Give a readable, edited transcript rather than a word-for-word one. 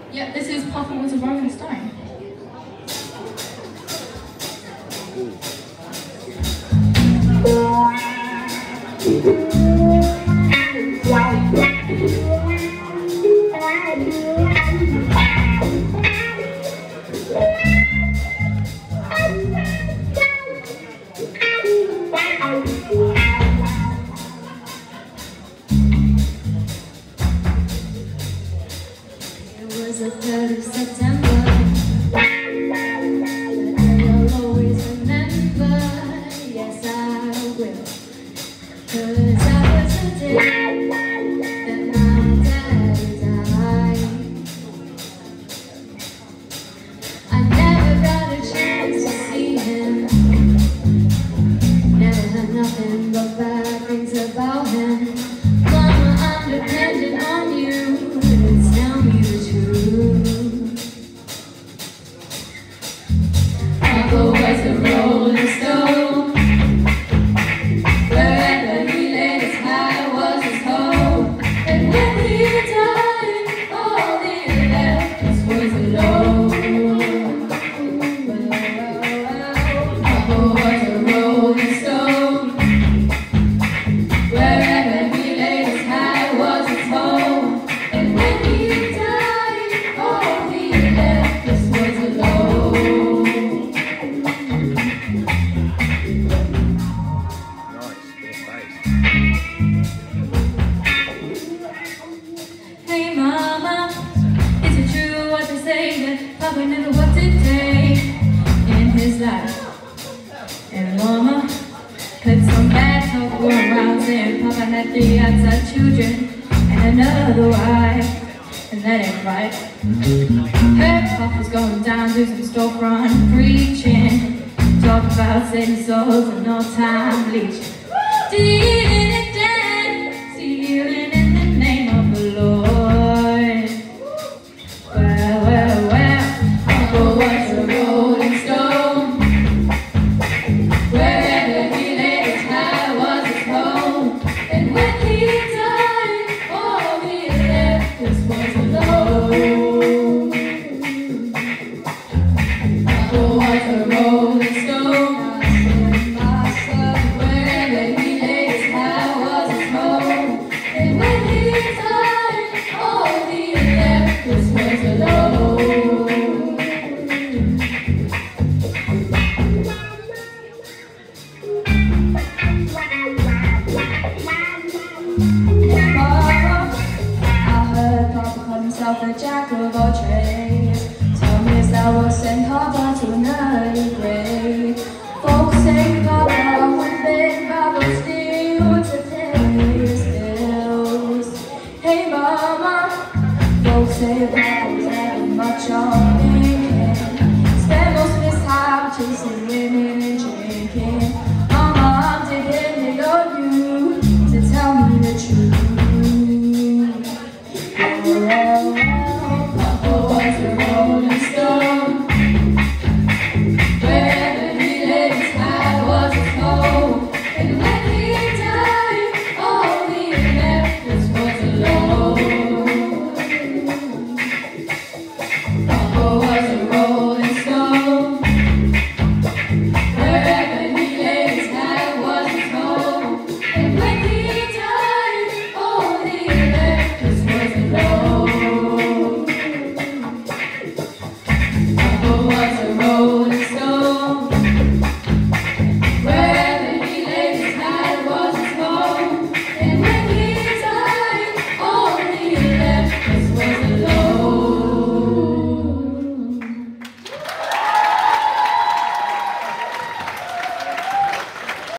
Yep, this is Papa Was a Rolling Stone. The 3rd of September, but I'll always remember, yes I will, 'cause that was the day that my daddy died. I never got a chance to see him, never heard nothing but bad things about him. Mama, I'm dependent on you to tell me the truth. Papa was a rolling stone. Wherever he laid his hat was his home. And when he died, all he left us was alone. Papa was a rolling stone. Wherever he laid his hat was his home. And when he died, all he left us was alone. Hey mama, is it true what they say that Papa never worked a day in his life? And mama heard some bad talk go around saying Papa had 3 outside children and another wife, and that ain't right. Heard Papa's going down to some storefront preaching, talk about saving souls and no time bleaching. Dealing it down, healing in the name of the Lord. Well, Papa was a rolling stone. Wherever he laid his hat was his home. And when he died, all he left us was alone. Papa was a rolling stone. Wherever he laid his hat was his home. And when he died, all he left us was alone. I heard Papa called himself a jack of all trades. Tell me is that what sent Papa to an early grave? Folks say Papa went big, Papa still to pay his bills. Hey mama, folks say Papa was never much on thinking. Spent most of his time chasing women and drinking. Mama, I'm depending on you to tell me the truth. Papa was a rolling